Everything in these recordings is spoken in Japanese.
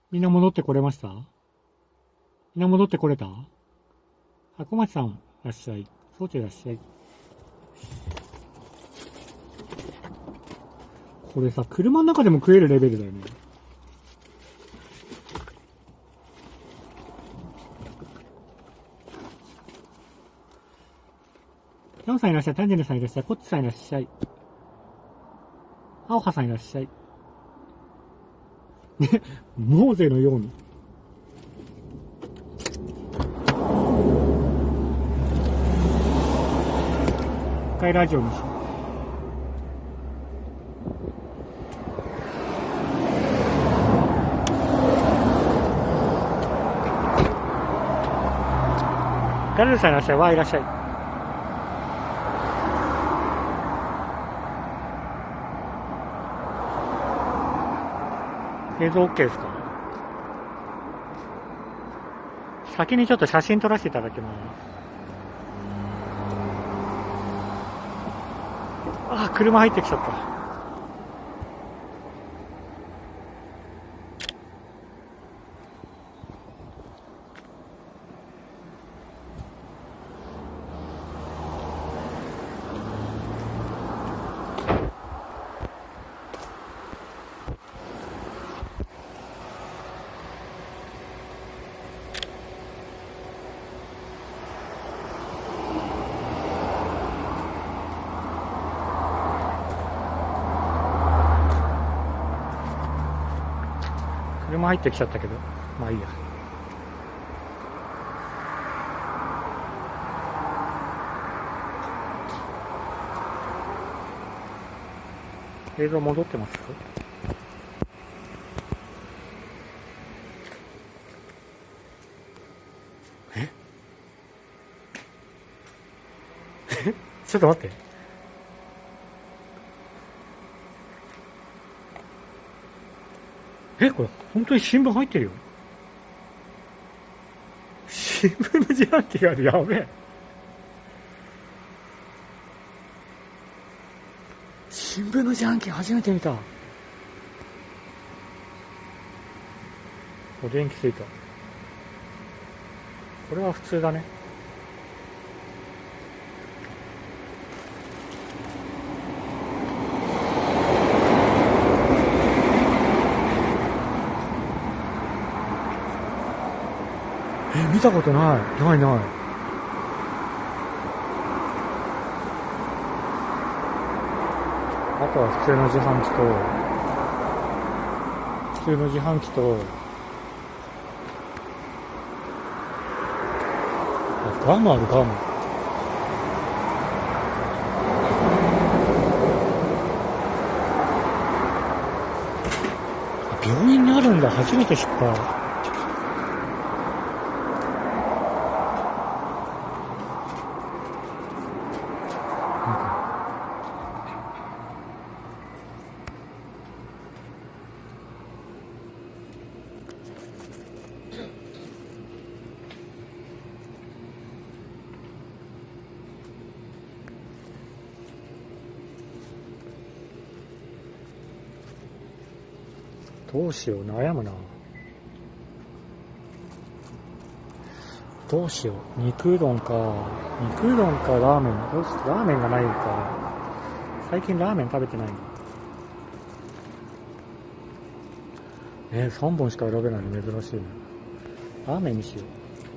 みんな戻ってこれました？みんな戻ってこれた？あ、小町さん、いらっしゃい。そうちゃいらっしゃい。これさ、車の中でも食えるレベルだよね。ヨンさんいらっしゃい。タンジェルさんいらっしゃい。コッチさんいらっしゃい。アオハさんいらっしゃい。ね、モーゼのように。一回ラジオにしよう。ガルルさんいらっしゃい。わーいらっしゃい。映像 OK ですか？先にちょっと写真撮らせていただきます。あ、車入ってきちゃった。車入ってきちゃったけど、まあいいや。映像戻ってます？えちょっと待って。これ本当に新聞入ってるよ。新聞の自販機がある。やべえ。新聞の自販機初めて見た。お、電気ついた。これは普通だね。見たことない。ない。あとは普通の自販機と、ガムある、ガム。病院にあるんだ。初めて知った。どうしよう、悩むな。どうしよう、肉うどんかラーメン。どうしよう、ラーメンがないか。最近ラーメン食べてないの。3本しか選べないの珍しいね。ラーメンにしよう。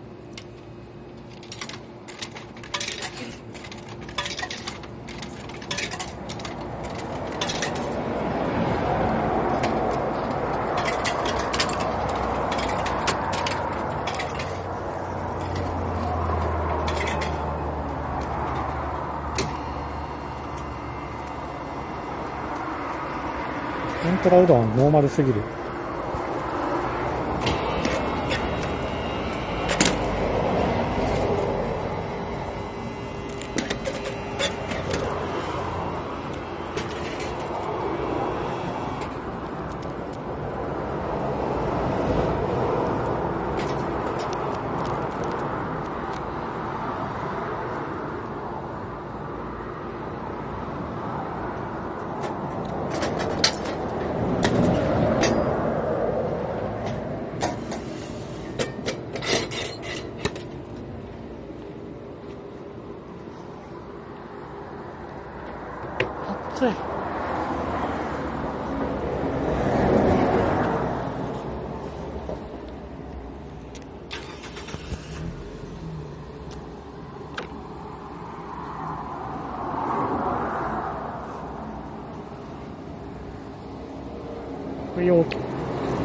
天ぷらうどんノーマルすぎる。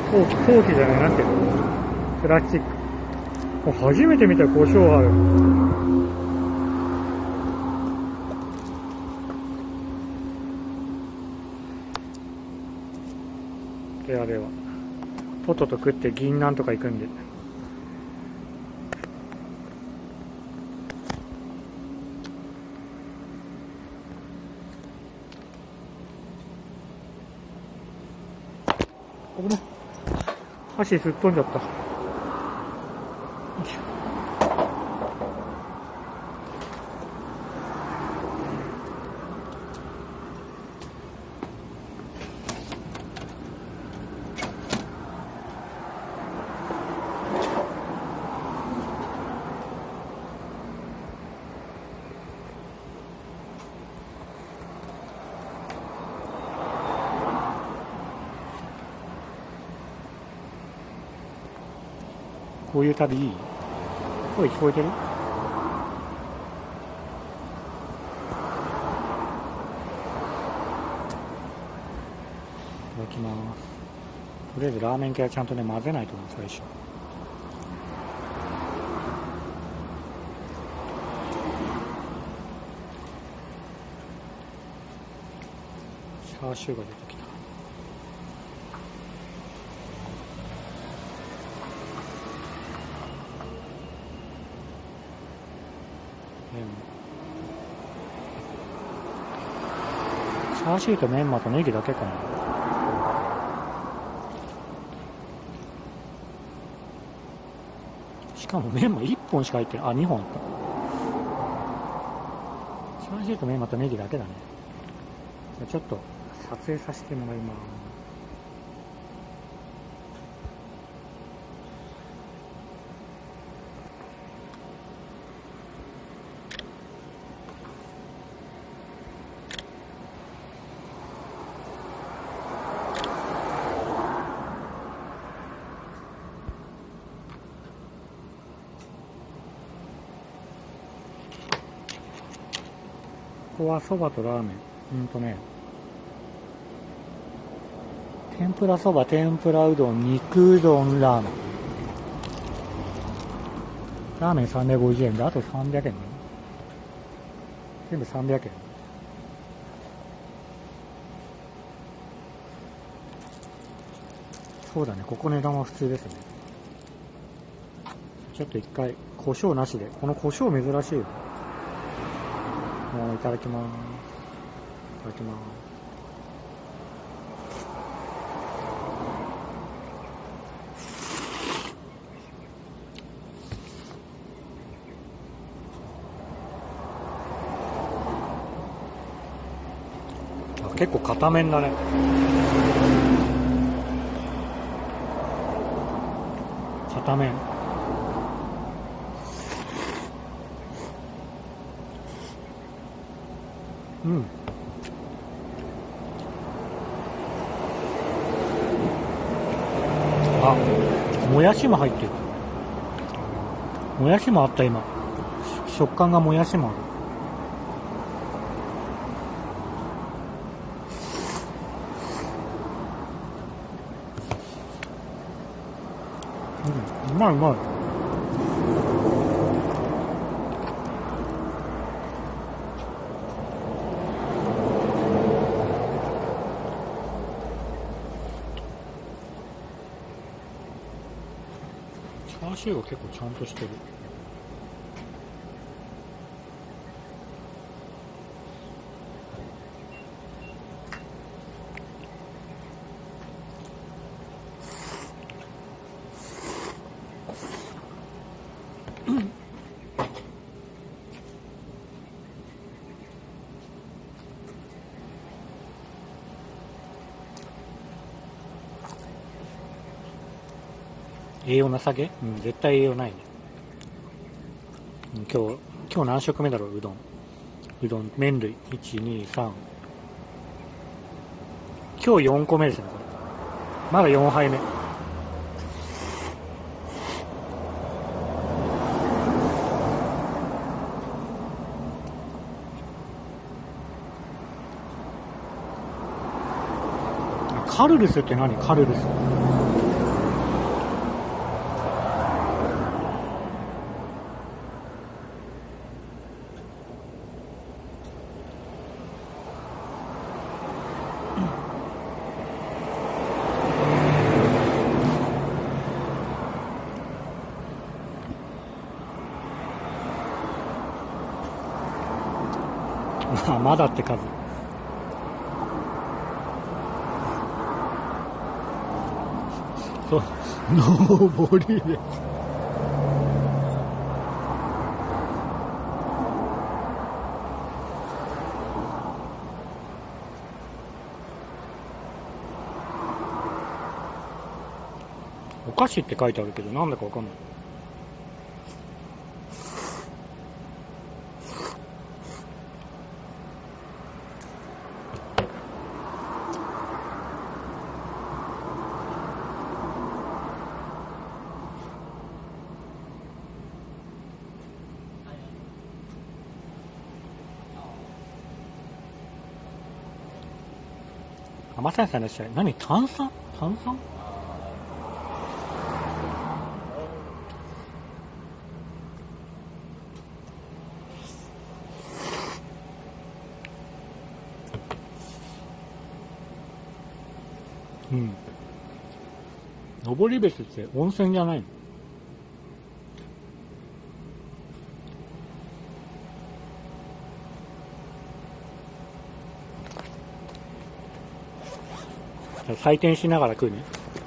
陶器じゃない、なんていうの、プラスチック。初めて見た胡椒ある。ではでは、ポトと食って銀杏とか行くんで。危ない。箸すっ飛んじゃった。こういう旅いい？声聞こえてる？いただきます。とりあえずラーメン系はちゃんとね、混ぜないと思う、最初。チャーシューが出てきた。チャーシューとメンマとネギだけかな。しかもメンマ1本しか入ってない。あ、2本あった。チャーシューとメンマとネギだけだね。ちょっと撮影させてもらいます。ここはそばとラーメン。天ぷらそば、天ぷらうどん、肉うどん、ラーメン。ラーメン350円で、あと300円ね。全部300円。そうだね、ここ値段は普通ですね。ちょっと一回、胡椒なしで。この胡椒珍しいよ。もういただきます。いただきます。あ、結構硬麺だね。硬麺。うん。あ、もやしも入ってる。もやしもあった今。食感がもやしもある。うん、うまいうまい。チャーシューが結構ちゃんとしてる。栄養なさげ？うん、絶対栄養ないね。今日何食目だろう、うどん、麺類。1、2、3。今日4個目ですね、これ。まだ4杯目。カルルスって何？カルルス。 まあ、まだって数。そう、上りで。お菓子って書いてあるけど、なんだかわかんない。甘さんさんいらっしゃい。何炭酸うん。登別って温泉じゃないの？採点しながら食うね。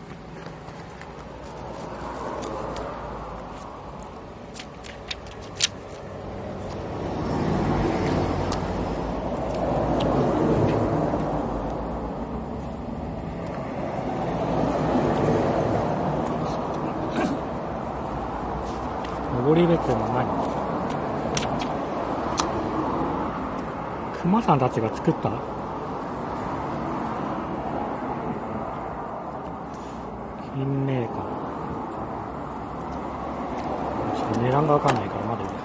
登別の何？熊さんたちが作った品名か。ちょっと値段がわかんないからまだいいや。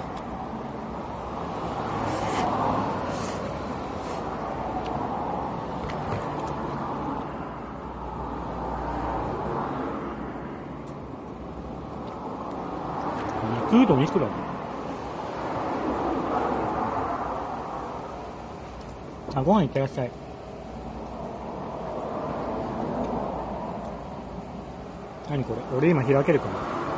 肉うどんいくらだ？あ、ご飯いってらっしゃい。何これ？俺今開けるかな？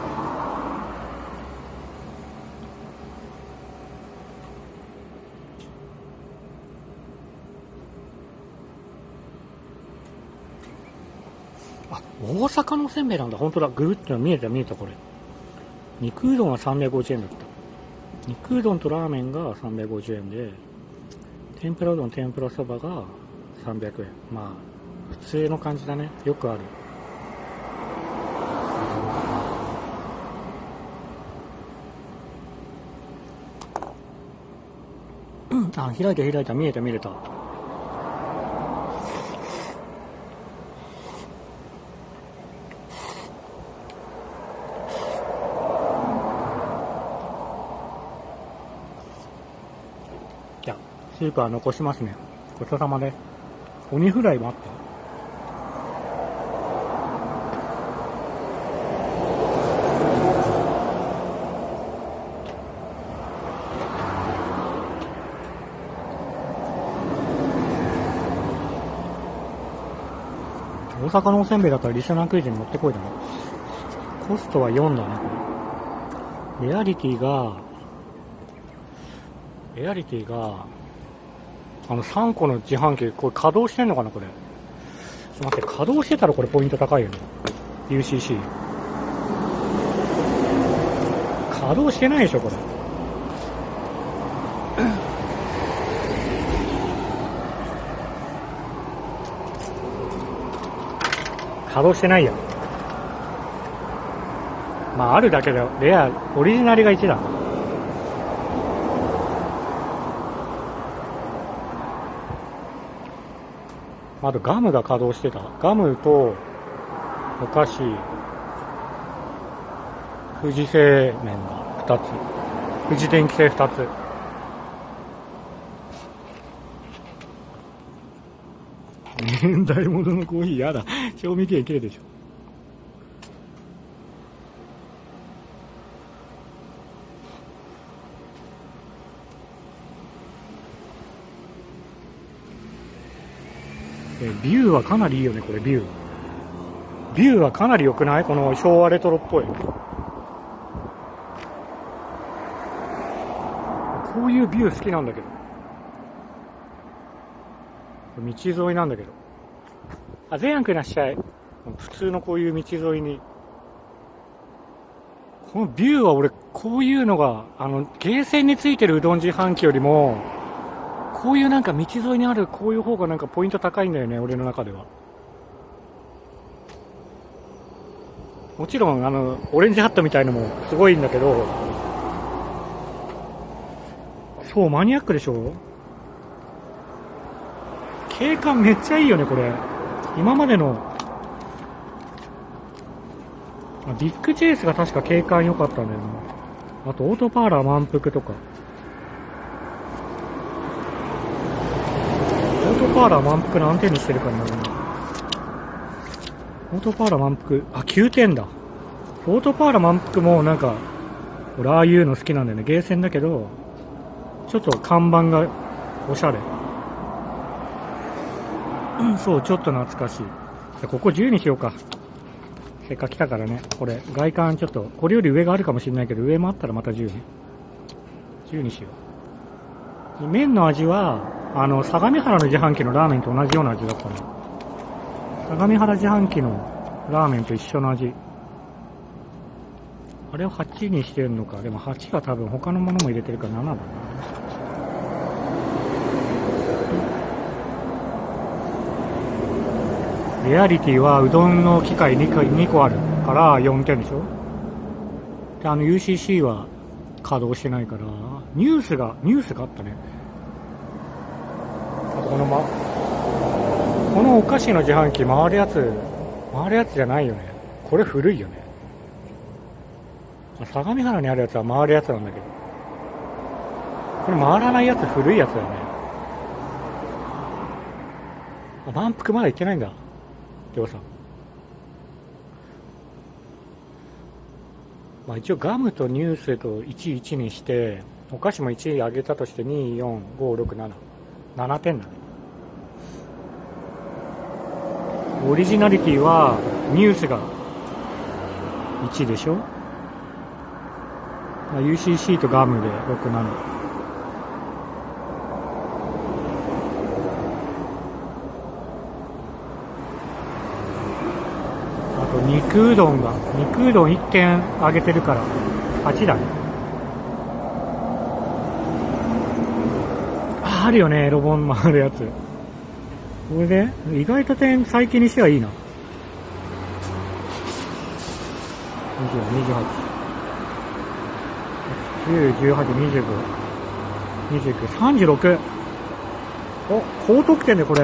あ、大阪のせんべいなんだ。ほんとだ。ぐるっと見えたこれ。肉うどんは350円だった。肉うどんとラーメンが350円で、天ぷらうどん、天ぷらそばが300円。まあ、普通の感じだね。よくある。あ、開いた、見えた。じゃあ、スープは残しますね。ごちそうさまです。鬼フライもあった。大阪のおせんべいだったらリスナークイズに持ってこいだな。コストは4だね、これ。レアリティが、3個の自販機、これ稼働してんのかな、これ。ちょっと待って、稼働してたらこれポイント高いよね。UCC。稼働してないでしょ、これ。稼働してないやん。まあ、あるだけで、レア、オリジナルが1だ。あとガムが稼働してた。ガムとお菓子、富士製麺が2つ。富士電機製2つ。年代物のコーヒーやだ。賞味期限切れでしょ。ビューはかなりいいよね、これ、ビューはかなり良くない？この昭和レトロっぽい。こういうビュー好きなんだけど。 これ道沿いなんだけど。あ、ゼアンくんいらっしゃい。普通のこういう道沿いに。このビューは俺、こういうのが、ゲーセンについてるうどん自販機よりも、こういうなんか道沿いにあるこういう方がなんかポイント高いんだよね、俺の中では。もちろん、オレンジハットみたいのもすごいんだけど、そう、マニアックでしょ？景観めっちゃいいよね、これ。今までの、ビッグチェイスが確か景観良かったんだよな。あと、オートパーラー満腹とか。オートパーラー満腹何点にしてるかになるな。オートパーラー満腹、あ、9点だ。オートパーラー満腹もなんか、俺ああいうの好きなんだよね。ゲーセンだけど、ちょっと看板がおしゃれ。そう、ちょっと懐かしい。じゃここ10にしようか。せっかく来たからね。これ、外観ちょっと、これより上があるかもしれないけど、上もあったらまた10ね。10にしよう。麺の味は、相模原の自販機のラーメンと同じような味だったね。相模原自販機のラーメンと一緒の味。あれを8にしてるのか。でも8が多分他のものも入れてるから7だな。レアリティはうどんの機械2個あるから4点でしょ。で、UCC は稼働してないから、ニュースがあったね。あとこのお菓子の自販機回るやつじゃないよね。これ古いよね。相模原にあるやつは回るやつなんだけど。これ回らないやつ古いやつだよね。満腹まだいってないんだ。りょうさん。まあ一応ガムとニュースと11にして、お菓子も1上げたとして2、4、5、6、7。7点だね。オリジナリティはニュースが1でしょ。UCC とガムで6、7。あと肉うどん1点上げてるから8だね。あるよね、エロ本回るやつ。これで意外と点最近にしてはいいな。20、28、9、18、25、29、36。お、高得点でこれ。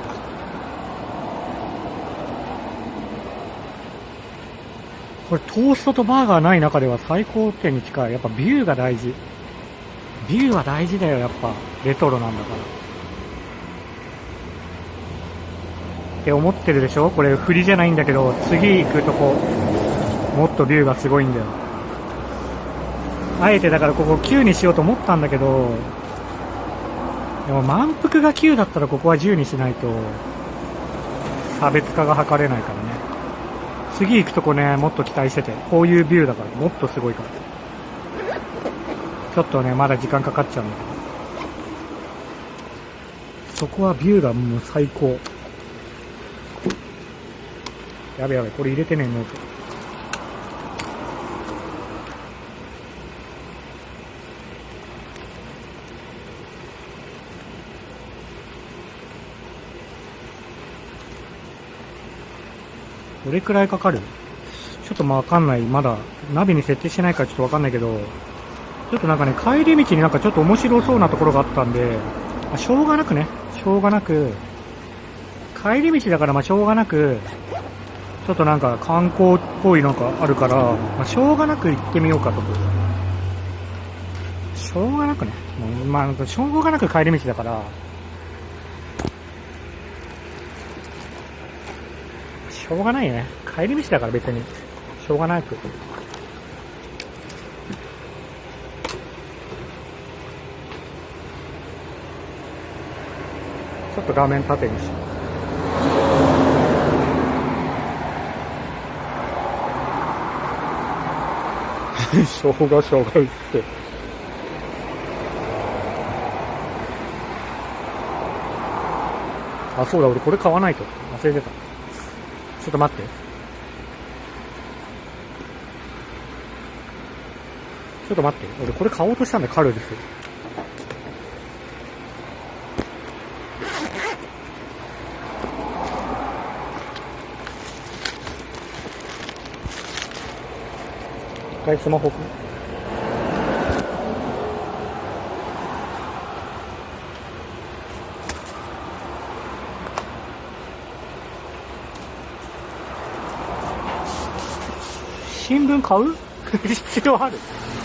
これトーストとバーガーない中では最高点に近い。やっぱビューが大事。ビューは大事だよ、やっぱ。レトロなんだから。って思ってるでしょ。これ振りじゃないんだけど、次行くとこ、もっとビューがすごいんだよ。あえてだからここ9にしようと思ったんだけど、でも満腹が9だったらここは10にしないと、差別化が図れないからね。次行くとこね、もっと期待してて。こういうビューだからもっとすごいから。ちょっとね、まだ時間かかっちゃうんだけど。そこはビューがもう最高。やべやべ、これ入れてねえノート。どれくらいかかる？ちょっとわかんない。まだナビに設定してないからちょっとわかんないけど、ちょっとなんかね、帰り道になんかちょっと面白そうなところがあったんで、しょうがなく、帰り道だからしょうがなく、ちょっとなんか観光っぽいなんかあるから、しょうがなく行ってみようかと。しょうがなくね。しょうがなく帰り道だから、しょうがないよね。帰り道だから別に。しょうがなく。ちょっと画面縦にしよう。しょうがって。 あ、そうだ、俺これ買わないと。忘れてた。ちょっと待って。ちょっと待って。俺これ買おうとしたんだよ、カルピス。一回スマホ。新聞買う必要ある？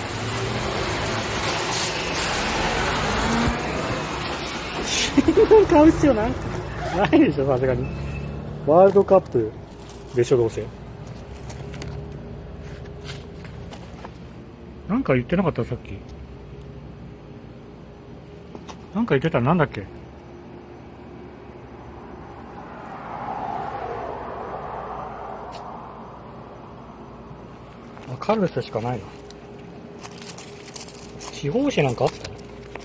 新聞買う必要ないでしょ、さすがに。ワールドカップでしょ、どうせ。なんか言ってなかったさっき。なんか言ってたらなんだっけ？カルピスしかないな。地方紙なんかあった？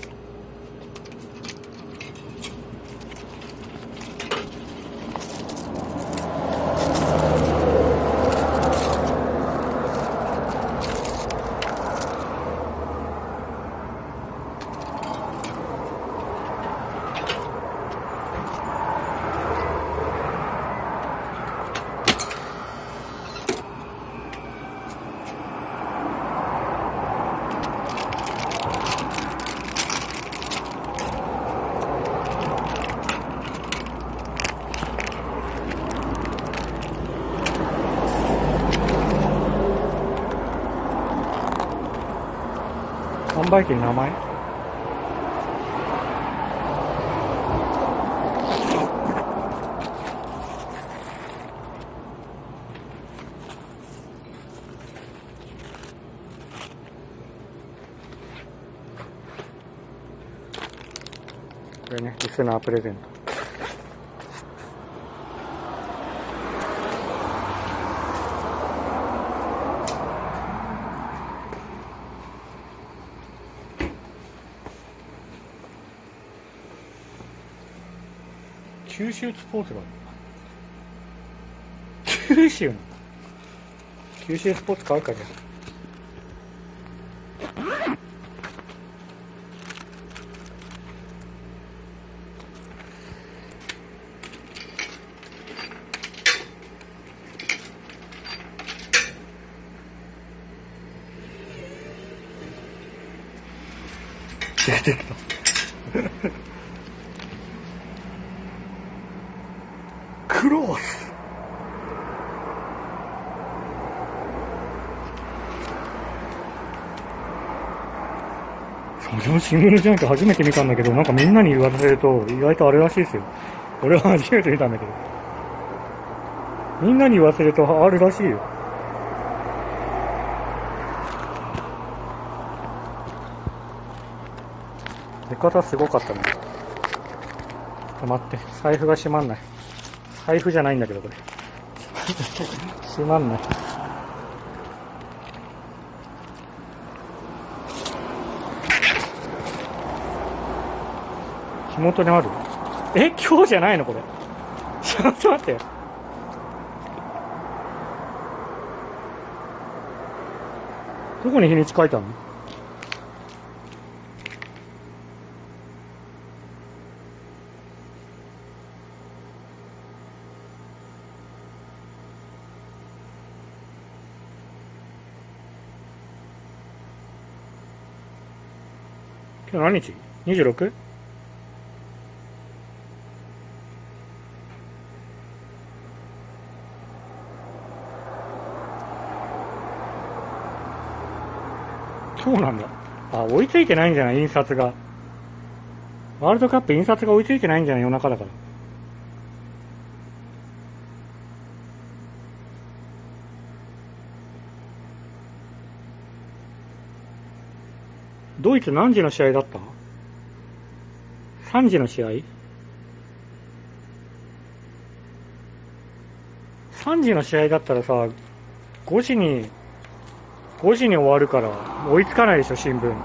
販売機の名前？これね、リスナープレゼント。九州スポーツがある。九州スポーツ買うかじゃあ。出てきた。クロース。そのシングルジャンプ初めて見たんだけど、なんかみんなに言わせると意外とあれらしいですよ。俺は初めて見たんだけど。みんなに言わせるとあるらしいよ。出方すごかったね。ちょっと待って、財布が閉まんない。財布じゃないんだけど、これ。閉まんない。手元にある？今日じゃないのこれ。ちょっと待って。どこに日にち書いてあるの？今日何日？ 26？ 今日なんだ。あ、追いついてないんじゃない？印刷が。ワールドカップ印刷が追いついてないんじゃない？夜中だから。ドイツ何時の試合だった？ 3 時の試合？ 3 時の試合だったらさ、5時に終わるから追いつかないでしょ、新聞。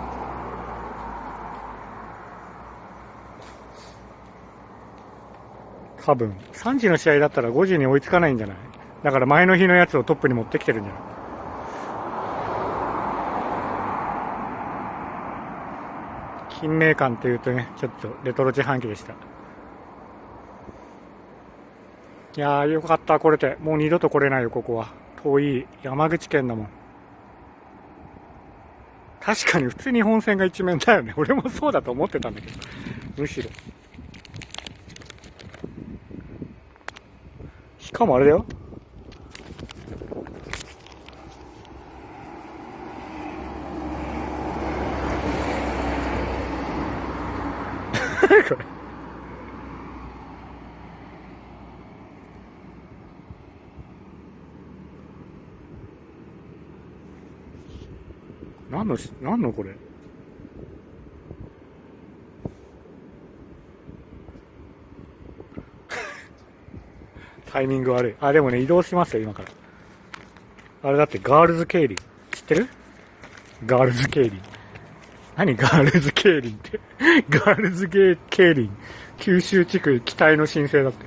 多分。3時の試合だったら5時に追いつかないんじゃない？だから前の日のやつをトップに持ってきてるんじゃない？金明館っていうとね、ちょっとレトロ自販機でした。いやーよかった、来れて。もう二度と来れないよ、ここは。遠い山口県だもん。確かに普通に本線が一面だよね。俺もそうだと思ってたんだけど。むしろ。しかもあれだよ。これ。何のこれ。タイミング悪い。あ、でもね、移動しますよ、今から。あれだってガールズ競輪。知ってる？ガールズ競輪。何ガールズ競輪って。ガールズ競輪。九州地区期待の申請だって。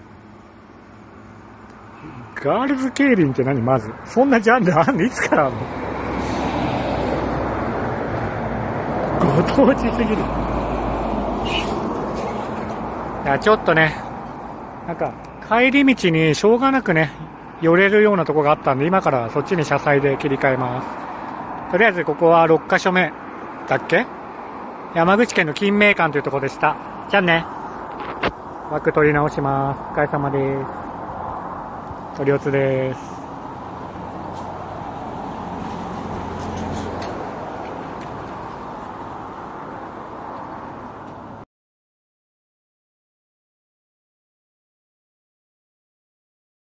ガールズ競輪って何まず。そんなジャンルあんの？いつからあんの？ご当地すぎる。いや、ちょっとね、なんか、帰り道にしょうがなくね、寄れるようなとこがあったんで、今からそっちに車載で切り替えます。とりあえずここは6カ所目だっけ？山口県の金明館というところでした。じゃあね。枠取り直します。お疲れ様です。鳥おつです。